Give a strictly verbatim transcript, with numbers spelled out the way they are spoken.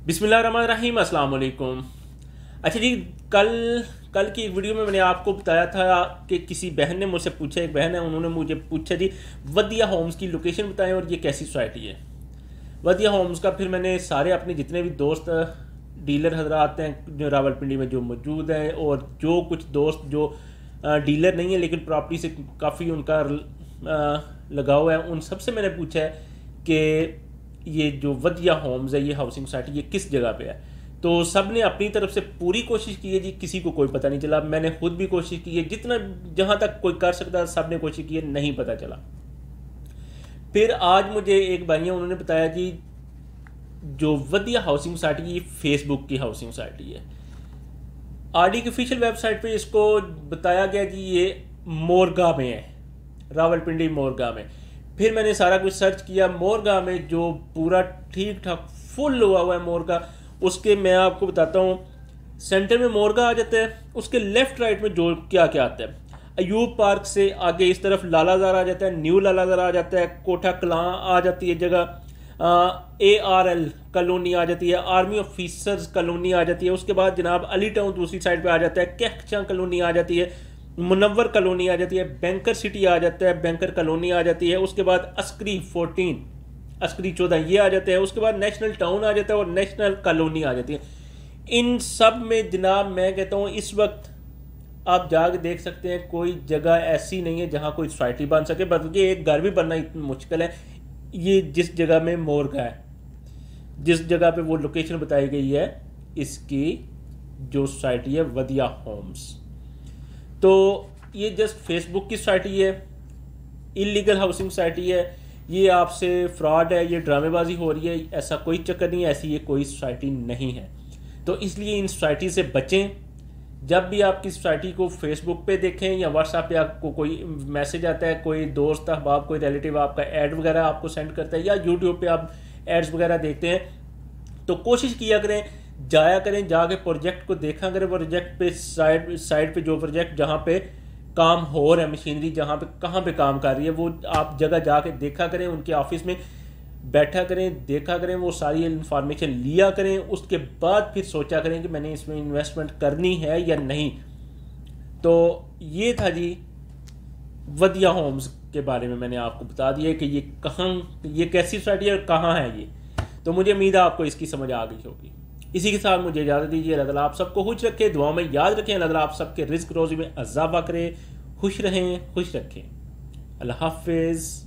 बिस्मिल्लाहिर्रहमानिर्रहीम, अस्सलाम वालेकुम। अच्छा जी, कल कल की एक वीडियो में मैंने आपको बताया था कि किसी बहन ने मुझसे पूछा, एक बहन है, उन्होंने मुझे पूछा जी वदिया होम्स की लोकेशन बताएं और ये कैसी सोसाइटी है वदिया होम्स का। फिर मैंने सारे अपने जितने भी दोस्त डीलर हजरात हैं जो रावलपिंडी में जो मौजूद हैं और जो कुछ दोस्त जो डीलर नहीं है लेकिन प्रॉपर्टी से काफ़ी उनका लगाव है, उन सबसे मैंने पूछा है कि ये जो वदिया होम्स है, ये हाउसिंग सोसाइटी, ये किस जगह पे है। तो सब ने अपनी तरफ से पूरी कोशिश की है जी, किसी को कोई पता नहीं चला। मैंने खुद भी कोशिश की है, जितना जहाँ तक कोई कर सकता सब ने कोशिश की है, नहीं पता चला। फिर आज मुझे एक भाई उन्होंने बताया जी जो वदिया हाउसिंग सोसाइटी ये फेसबुक की हाउसिंग सोसाइटी है। आरडी की ऑफिशियल वेबसाइट पे इसको बताया गया जी ये मोरगा में है, रावलपिंडी मोरगा में। फिर मैंने सारा कुछ सर्च किया, मोरगा में जो पूरा ठीक ठाक फुल हुआ हुआ है मोरगा, उसके मैं आपको बताता हूँ। सेंटर में मोरगा आ जाता है, उसके लेफ्ट राइट में जो क्या क्या आता है, अयूब पार्क से आगे इस तरफ लालाजार आ जाता है, न्यू लालाजार आ जाता है, कोठा कलां आ जाती है जगह, ए आर एल कॉलोनी आ जाती है, आर्मी ऑफिसर्स कॉलोनी आ जाती है। उसके बाद जनाब अली टाउन दूसरी साइड पे आ जाता है, कैखचा कॉलोनी आ जाती है, मुनव्वर कॉलोनी आ जाती है, बैंकर सिटी आ जाता है, बैंकर कॉलोनी आ जाती है। उसके बाद अस्करी फोर्टीन, अस्करी चौदह ये आ जाते हैं। उसके बाद नेशनल टाउन आ जाता है और नेशनल कॉलोनी आ जाती है। इन सब में जनाब मैं कहता हूँ इस वक्त आप जाके देख सकते हैं, कोई जगह ऐसी नहीं है जहाँ कोई सोसाइटी बन सके, बल्कि एक घर भी बनना इतना मुश्किल है। ये जिस जगह में मोरगा है, जिस जगह पे वो लोकेशन बताई गई है, इसकी जो सोसाइटी है वदिया होम्स, तो ये जस्ट फेसबुक की सोसाइटी है, इलीगल हाउसिंग सोसाइटी है, ये आपसे फ्रॉड है, ये ड्रामेबाजी हो रही है, ऐसा कोई चक्कर नहीं है, ऐसी ये कोई सोसाइटी नहीं है। तो इसलिए इन सोसाइटी से बचें। जब भी आप किसी सोसाइटी को फेसबुक पे देखें या व्हाट्सएप पे आपको कोई मैसेज आता है, कोई दोस्त अहबाब कोई रिलेटिव आपका ऐड वगैरह आपको सेंड करता है, या यूट्यूब पे आप एड्स वगैरह देखते हैं, तो कोशिश किया करें, जाया करें, जाके प्रोजेक्ट को देखा करें, प्रोजेक्ट पे साइड साइड पे जो प्रोजेक्ट जहाँ पे काम हो रहा है, मशीनरी जहाँ पे कहाँ पे काम कर रही है, वो आप जगह जाके देखा करें, उनके ऑफिस में बैठा करें, देखा करें, वो सारी इंफॉर्मेशन लिया करें। उसके बाद फिर सोचा करें कि मैंने इसमें इन्वेस्टमेंट करनी है या नहीं। तो ये था जी वदिया होम्स के बारे में, मैंने आपको बता दिया कि ये कहाँ, ये कैसी सोसाइटी है और कहाँ है ये। तो मुझे उम्मीद है आपको इसकी समझ आ गई होगी। इसी के साथ मुझे इजाज़त दीजिए। अल्लाह ताला आप सबको खुश रखे, दुआ में याद रखें। अल्लाह ताला आप सबके रिस्क रोज़ी में इजाफा करे, खुश रहें, खुश रखें। अल्लाह हाफिज़।